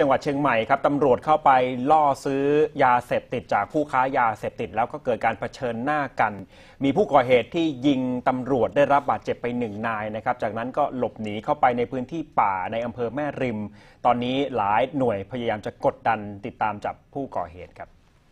จังหวัดเชียงใหม่ครับตำรวจเข้าไปล่อซื้อยาเสพติดจากผู้ค้ายาเสพติดแล้วก็เกิดการเผชิญหน้ากัน มีผู้ก่อเหตุที่ยิงตำรวจได้รับบาดเจ็บไป1 นายนะครับจากนั้นก็หลบหนีเข้าไปในพื้นที่ป่าในอำเภอแม่ริมตอนนี้หลายหน่วยพยายามจะกดดันติดตามจับผู้ก่อเหตุครับ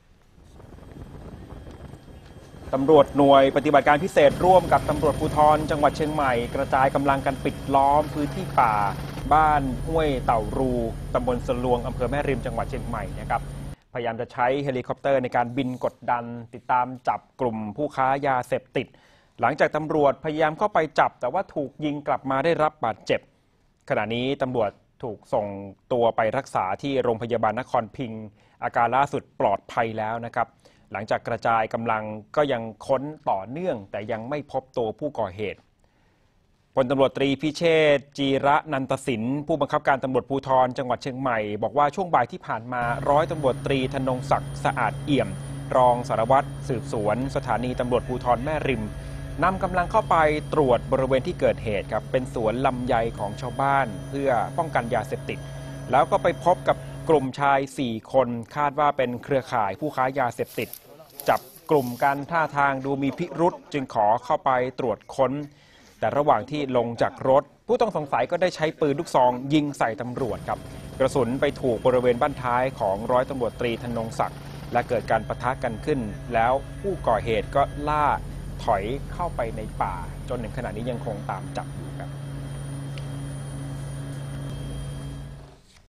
ตำรวจหน่วยปฏิบัติการพิเศษร่วมกับตำรวจภูธรจังหวัดเชียงใหม่กระจายกำลังกันปิดล้อมพื้นที่ป่าบ้านห้วยเต่ารูตำบลสลวงอำเภอแม่ริมจังหวัดเชียงใหม่นะครับพยายามจะใช้เฮลิคอปเตอร์ในการบินกดดันติดตามจับกลุ่มผู้ค้ายาเสพติดหลังจากตำรวจพยายามเข้าไปจับแต่ว่าถูกยิงกลับมาได้รับบาดเจ็บขณะนี้ตำรวจถูกส่งตัวไปรักษาที่โรงพยาบาลนครพิงค์อาการล่าสุดปลอดภัยแล้วนะครับหลังจากกระจายกำลังก็ยังค้นต่อเนื่องแต่ยังไม่พบตัวผู้ก่อเหตุพลตำรวจตรีพิเชษฐ์จีระนันตสินผู้บังคับการตำรวจภูธรจังหวัดเชียงใหม่บอกว่าช่วงบ่ายที่ผ่านมาร้อยตำรวจตรีธนงศักดิ์สะอาดเอี่ยมรองสารวัตรสืบสวนสถานีตำรวจภูธรแม่ริมนำกำลังเข้าไปตรวจบริเวณที่เกิดเหตุครับเป็นสวนลำไยของชาวบ้านเพื่อป้องกันยาเสพติดแล้วก็ไปพบกับกลุ่มชาย4 คนคาดว่าเป็นเครือข่ายผู้ค้ายาเสพติดจับกลุ่มกันท่าทางดูมีพิรุษจึงขอเข้าไปตรวจค้นแต่ระหว่างที่ลงจากรถผู้ต้องสงสัยก็ได้ใช้ปืนลูกซองยิงใส่ตำรวจครับกระสุนไปถูกบริเวณบั้นท้ายของร้อยตำรวจตรีธนงศักดิ์และเกิดการปะทะกันขึ้นแล้วผู้ก่อเหตุก็ล่าถอยเข้าไปในป่าจนถึงขณะนี้ยังคงตามจับอยู่ครับ